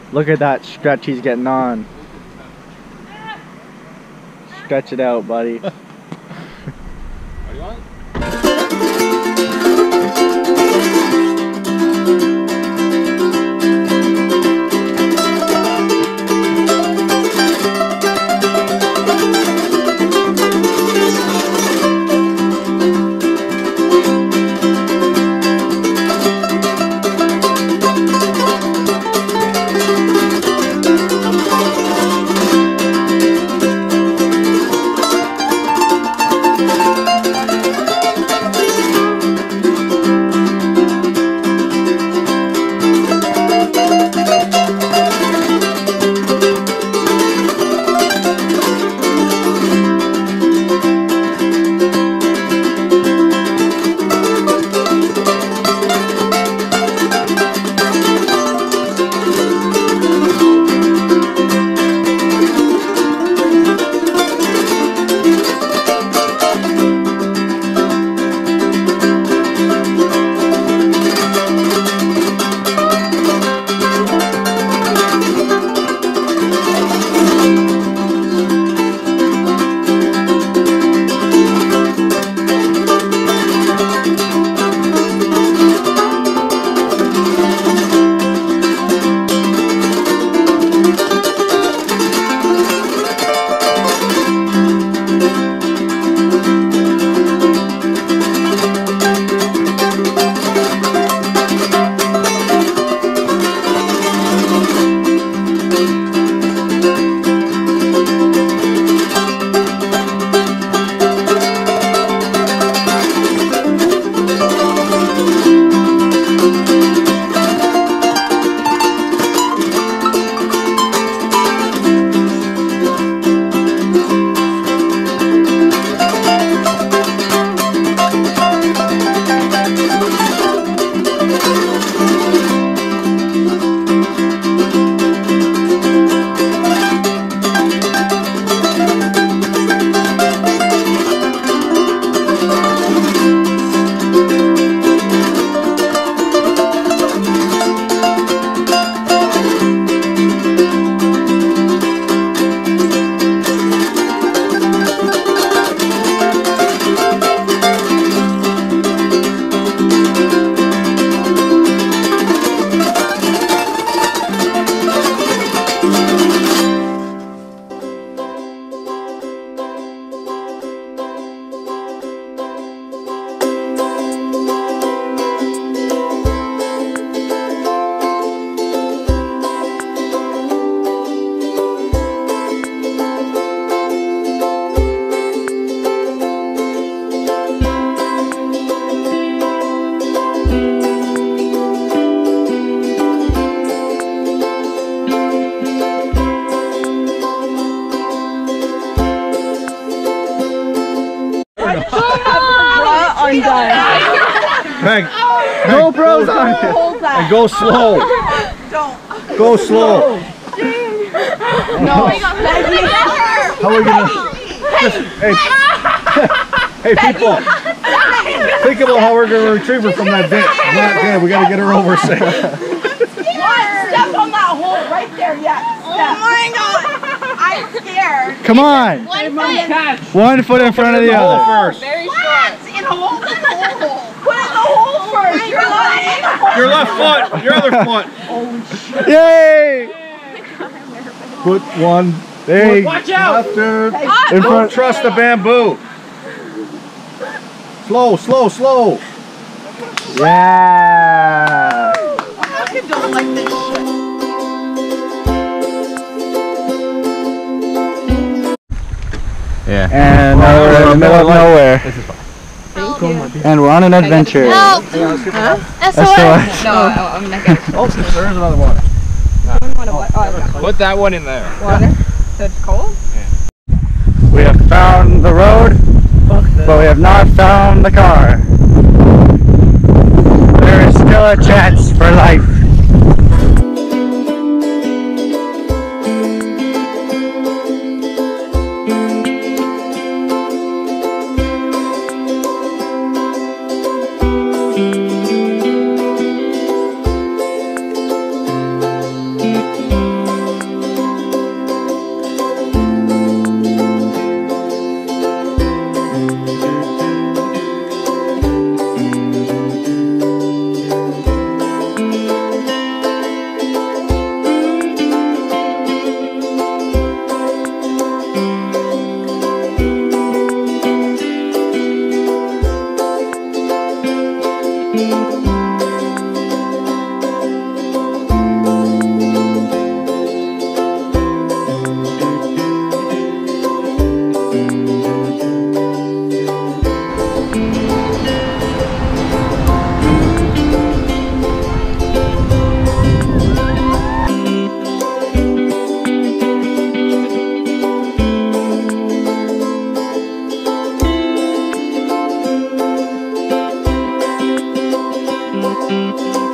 Look at that stretch he's getting on. Stretch it out, buddy. What do you want? Meg, GoPro's on it. And go slow. Don't. Go slow. No. How are we gonna? Hey, hey people. Think about how we're gonna retrieve her from that ditch. Not good. We gotta get her over safe. Step on that hole right there. Yeah. Oh my God. I'm scared. Come on. One foot in front of the other. First. Very short. In a hole. In the hole. Put it in the hole first. You're lying. Your left foot. Your other foot. Oh shit. Yay! Put one. Hey, watch out! After, Hey, in Don't front. trust the bamboo. Slow, slow, slow. Yeah. I don't like this shit. Yeah. And now we're in the middle of nowhere. This is fine. And we're on an adventure. Help! SOS. No, I'm not gonna. Oh, there's another one. Put that one in there. Water? So it's cold? We have found the road, but we have not found the car. There is still a chance for life. Thank you.